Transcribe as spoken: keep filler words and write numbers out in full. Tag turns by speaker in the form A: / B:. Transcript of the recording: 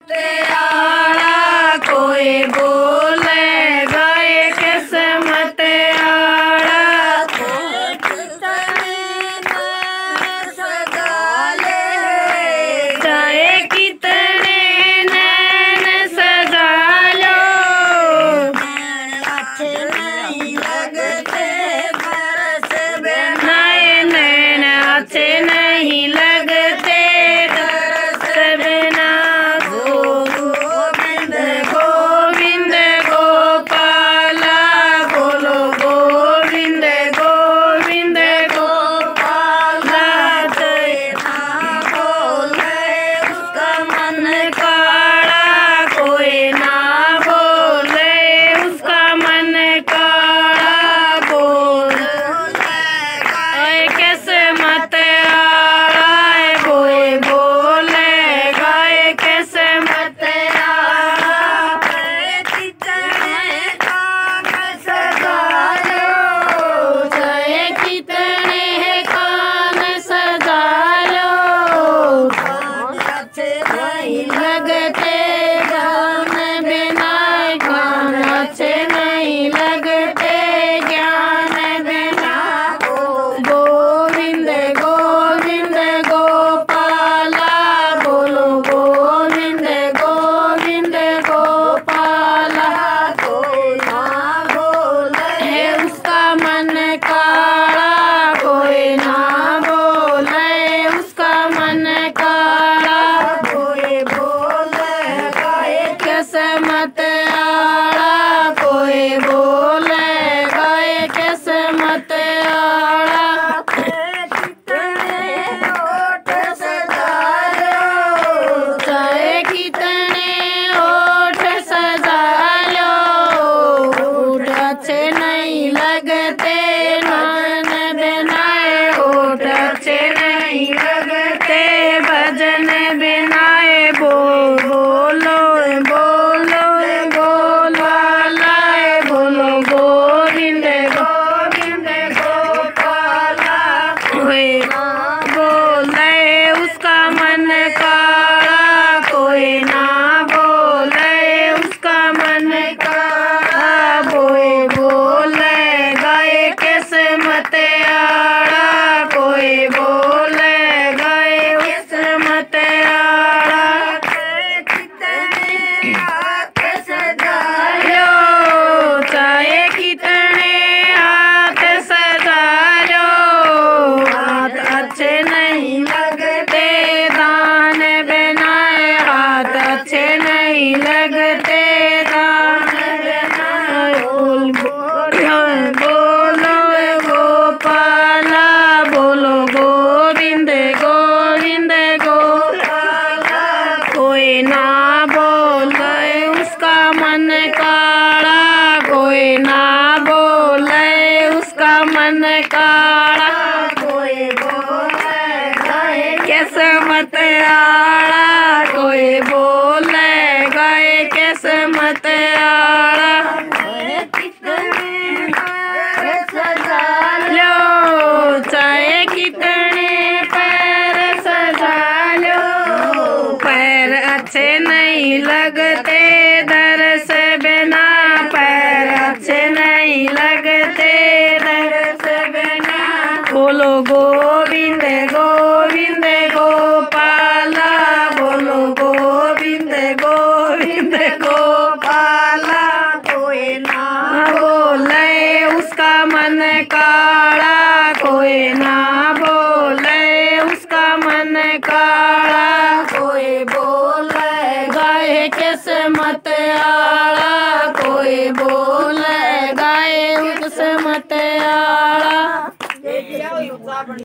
A: आड़ा कोई बोले गाय किस्मत आड़ा चाहे कितने नैन सजा लो नए नैन अच्छे नहीं लगते दरस बिना गोविंद गोविंद गोपाला बोलो गोविंद गोविंद गोपाला चैना बोले उसका मन काड़ा कोई ना बोले उसका मन काड़ा बोल किस्मत आड़ा कोई बोले गाय किस्मत चाहे कितने कान सजा लो नहीं लगते ज्ञान बिना ज्ञान अच्छे नहीं लगते ज्ञान बिना गोविंद गोविंद गोपाला बोलो गोविंद गोविंद गोपाला कोई ना बोले उसका मन काड़ा कोई ना बोले उसका मन काड़ा कोई बोले गाय किस्मत आड़ा कोई बोले गाय किस्मत आड़ा चाहे कितने ओठ सजा लो ओठ अच्छे नहीं लगते नैन बिनाए ओठ अच्छे नहीं लगते भजन बिनाए बो बोलो बोलो बोलवाला बोलो गोविंद गोविंद गोपाला कोई ना बोले उसका मन काड़ा कोई ना बोले उसका मन काड़ा कोई बोले गाय किस्मत आड़ा कोई बोले गाय किस्मत आड़ा लो चाहे कितने हाथ सजा लो हाथ अच्छे नहीं लगते दान बिनाए हाथ अच्छे नहीं लगते दान बिनाए बोल बोलो गोपाला बोलो गोविंद गोविंद गोपाला कोई ना बोले उसका मन काड़ा कोई ना बोले उसका मन काड़ा कोई बोले गाय किस्मत आड़ा कोई बोले गाय किस्मत आड़ा लो चाहे कितने पैर सजा लो पैर अच्छे नहीं लगते दरस बिना पैर अच्छे नहीं लगते दरस बिना बोलो गोविंद गोविंद गोपाला बोलो गोविंद गोविंद गोपाला कोई ना बोले उसका मन काड़ा कोई ना बोले उसका मन काड़ा कोई बोले गाय किस्मत आ